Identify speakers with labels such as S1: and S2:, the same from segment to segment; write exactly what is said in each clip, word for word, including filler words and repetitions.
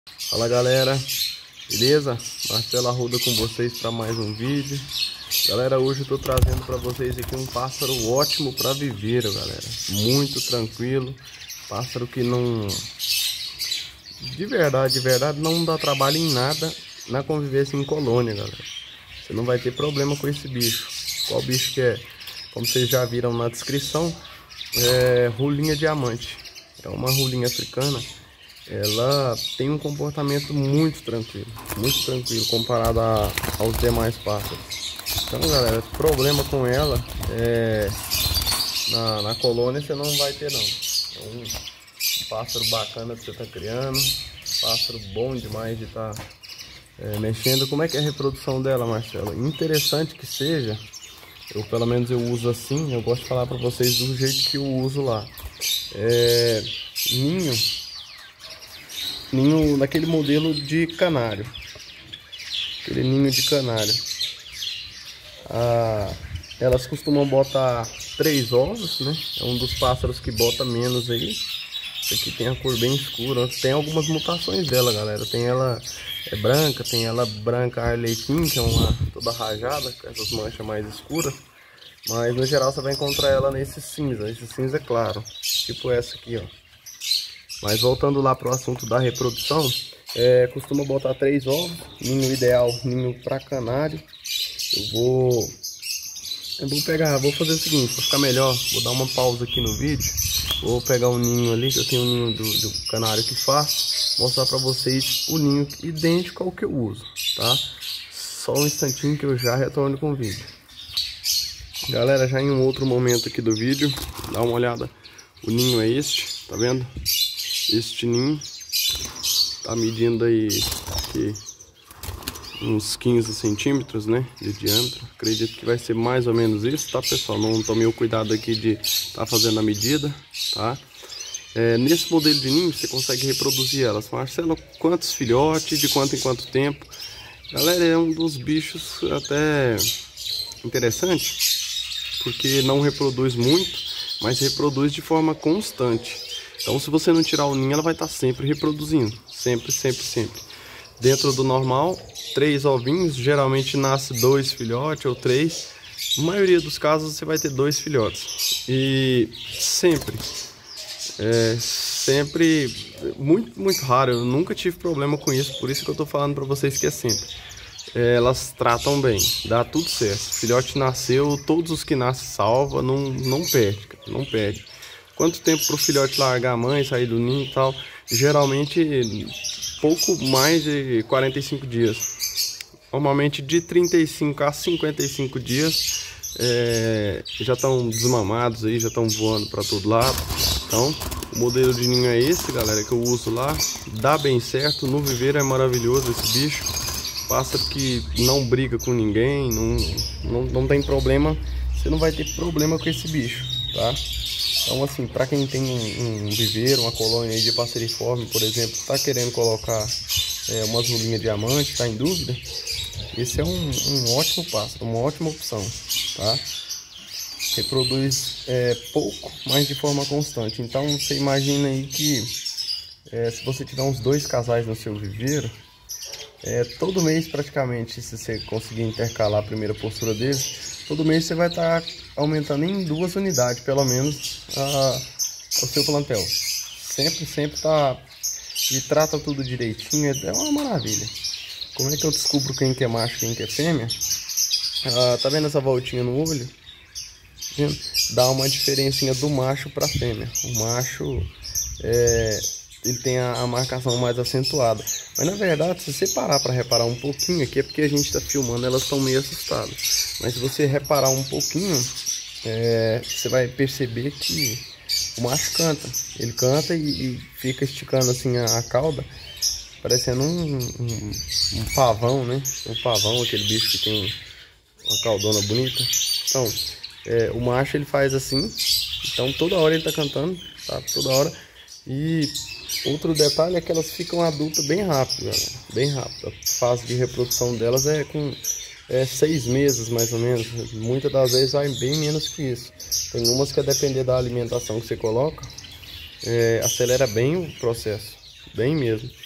S1: Fala galera, beleza? Marcelo Arruda com vocês para mais um vídeo. Galera, hoje eu tô trazendo para vocês aqui um pássaro ótimo para viveiro, galera. Muito tranquilo, pássaro que não... De verdade, de verdade, não dá trabalho em nada na convivência em colônia, galera. Você não vai ter problema com esse bicho. Qual bicho que é? Como vocês já viram na descrição, é rolinha diamante. É uma rolinha africana. Ela tem um comportamento muito tranquilo, muito tranquilo comparado a, aos demais pássaros. Então, galera, problema com ela é, na, na colônia você não vai ter não. É um, um pássaro bacana que você está criando, pássaro bom demais de estar tá, é, mexendo. Como é que é a reprodução dela, Marcelo? Interessante que seja, eu pelo menos eu uso assim, eu gosto de falar para vocês do jeito que eu uso lá. É, ninho. Ninho naquele modelo de canário, aquele ninho de canário. Ah, elas costumam botar três ovos, né? É um dos pássaros que bota menos aí. Esse aqui tem a cor bem escura. Tem algumas mutações dela, galera. Tem ela é branca, tem ela branca arlequim, que é uma toda rajada, com essas manchas mais escuras. Mas no geral você vai encontrar ela nesse cinza, esse cinza claro, tipo essa aqui, ó. Mas voltando lá para o assunto da reprodução, é, costuma botar três ovos, ninho ideal, ninho para canário. Eu vou, eu vou pegar, vou fazer o seguinte, para ficar melhor, vou dar uma pausa aqui no vídeo. Vou pegar um ninho ali, que eu tenho um ninho do, do canário que faço, mostrar para vocês o ninho idêntico ao que eu uso, tá? Só um instantinho que eu já retorno com o vídeo. Galera, já em um outro momento aqui do vídeo, dá uma olhada, o ninho é este, tá vendo? Este ninho tá medindo aí aqui uns quinze centímetros, né, de diâmetro. Acredito que vai ser mais ou menos isso, tá, pessoal? Não tomei o cuidado aqui de tá fazendo a medida, tá? É, nesse modelo de ninho você consegue reproduzir elas. Marcelo, quantos filhotes, de quanto em quanto tempo? Galera, é um dos bichos até interessante, porque não reproduz muito, mas reproduz de forma constante. Então, se você não tirar o ninho, ela vai estar sempre reproduzindo. Sempre, sempre, sempre. Dentro do normal, três ovinhos. Geralmente nasce dois filhotes ou três. Na maioria dos casos, você vai ter dois filhotes. E sempre, é, sempre, muito, muito raro. Eu nunca tive problema com isso. Por isso que eu tô falando para vocês que é sempre. É, elas tratam bem, dá tudo certo. O filhote nasceu, todos os que nascem salva, não, não perde, não perde. Quanto tempo para o filhote largar a mãe, sair do ninho e tal? Geralmente pouco mais de quarenta e cinco dias. Normalmente de trinta e cinco a cinquenta e cinco dias é, já estão desmamados aí, já estão voando para todo lado. Então o modelo de ninho é esse, galera, que eu uso lá. Dá bem certo, no viveiro é maravilhoso esse bicho. Pássaro que não briga com ninguém, não, não, não tem problema. Você não vai ter problema com esse bicho, tá? Então, assim, para quem tem um, um viveiro, uma colônia aí de passeriforme, por exemplo, está querendo colocar é, umas rolinhas diamante, está em dúvida, esse é um, um ótimo pássaro, uma ótima opção, tá? Reproduz é, pouco, mas de forma constante. Então, você imagina aí que é, se você tiver uns dois casais no seu viveiro, é, todo mês praticamente, se você conseguir intercalar a primeira postura deles, todo mês você vai estar tá aumentando em duas unidades, pelo menos, a, o seu plantel. Sempre, sempre tá... E trata tudo direitinho, é uma maravilha. Como é que eu descubro quem que é macho e quem que é fêmea? Ah, tá vendo essa voltinha no olho? Vendo? Dá uma diferencinha do macho para fêmea. O macho, é, ele tem a, a marcação mais acentuada. Mas na verdade, se você parar para reparar um pouquinho aqui, é porque a gente está filmando, elas estão meio assustadas. Mas se você reparar um pouquinho, é, você vai perceber que o macho canta. Ele canta e, e fica esticando assim a, a cauda, parecendo um, um, um pavão, né? Um pavão, aquele bicho que tem uma caudona bonita. Então, é, o macho ele faz assim, então toda hora ele tá cantando, tá? Toda hora. E outro detalhe é que elas ficam adultas bem rápido, galera. Bem rápido. A fase de reprodução delas é com é, seis meses, mais ou menos. Muitas das vezes vai bem menos que isso. Tem umas que, a depender da alimentação que você coloca, é, acelera bem o processo. Bem mesmo.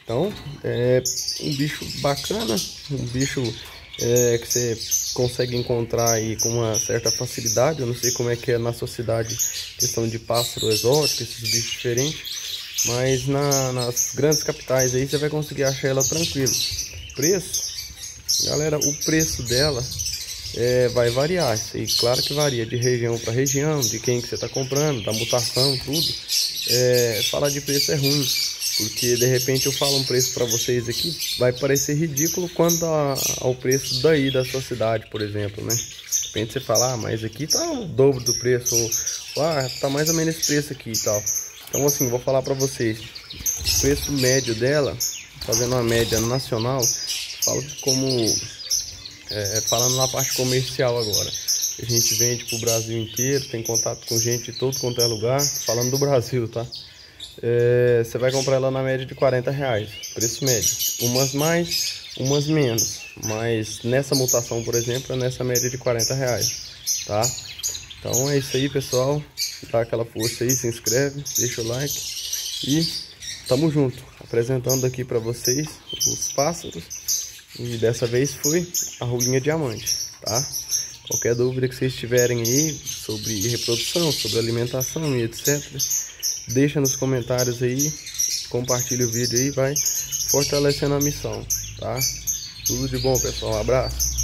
S1: Então é um bicho bacana, um bicho é, que você consegue encontrar aí com uma certa facilidade. Eu não sei como é que é na sua cidade questão de pássaro exótico, esses bichos diferentes, mas na, nas grandes capitais aí você vai conseguir achar ela tranquilo. Preço, galera, o preço dela é, vai variar, isso aí, claro que varia de região para região, de quem que você está comprando, da mutação, tudo. É, falar de preço é ruim, porque de repente eu falo um preço para vocês aqui, vai parecer ridículo quanto a, ao preço daí da sua cidade, por exemplo, né? De repente você fala, ah, mas aqui tá o dobro do preço, ou ah, tá mais ou menos esse preço aqui e tal. Então assim, vou falar para vocês, o preço médio dela, fazendo uma média nacional, falo como, é, falando na parte comercial agora, a gente vende pro Brasil inteiro, tem contato com gente de todo quanto é lugar, falando do Brasil, tá? É, você vai comprar ela na média de quarenta reais, preço médio, umas mais, umas menos, mas nessa mutação, por exemplo, é nessa média de quarenta reais, tá? Então é isso aí, pessoal, dá aquela força aí, se inscreve, deixa o like e tamo junto, apresentando aqui para vocês os pássaros, e dessa vez foi a rolinha diamante, tá? Qualquer dúvida que vocês tiverem aí sobre reprodução, sobre alimentação e etcétera, deixa nos comentários aí, compartilha o vídeo aí, vai fortalecendo a missão, tá? Tudo de bom, pessoal, um abraço.